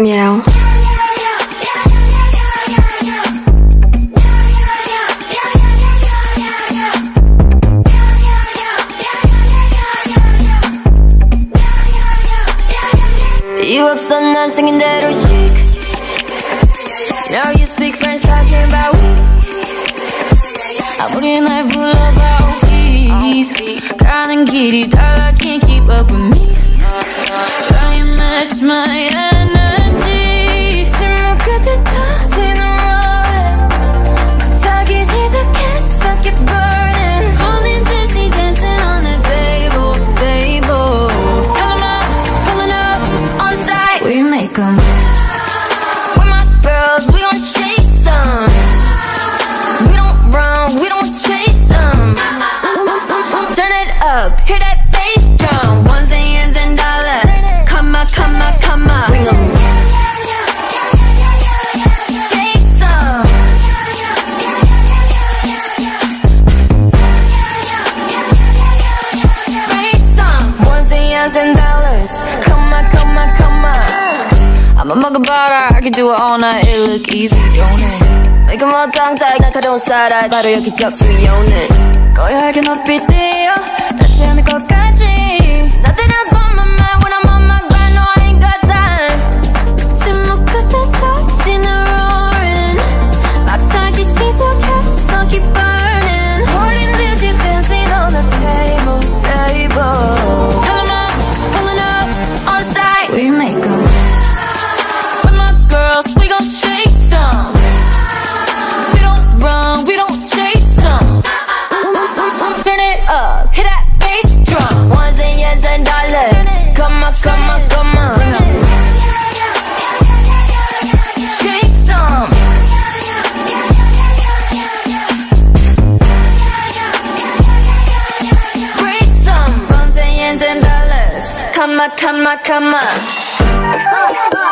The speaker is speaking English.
Meow. You 없어 난 생긴 대로 chic. Now you speak French talking about we. 아무리 날 불러봐 please. 가는 길이 달라 can't keep up with me. Try and match my energy. 침묵 끝에 터지는 roaring. 막 타기 시작했어 keep burning. 홀린 듯이 dancing on the table, table. Tell 'em I'm pulling up on site. We make 'em. We're my girls, we gon' shake some. We don't run, we don't chase some. Turn it up, hear that bass drum. Ones and yens and dollars. Come on, come on, come on. Bring 'em. Shake some. Break some. Ones and yens and dollars. Come on, come on, come on. I'm a mug about it. I can do it all night. It look easy, don't it? Make 'em all tongue-tied. 날카로운 살아. 바로 여기 접수요는. 고요하게 높이 뛰어. 닿지 않을 것까지. Nothing else on my mind when I'm on my grind. No, I ain't got time. 침묵 끝에 터지는 roaring. 막 타기 시작했어 keep burning. 홀린 듯이 dancing on the table, table. Tell 'em I'm pulling up on site. We make 'em. With my girls, we gon' shake some. We don't run, we don't chase some. Turn it up, hit that bass drum. Ones and yens and dollars. Come on, come on, come on. Shake some. Break some. Ones and yens and dollars. Come on, come on, come on.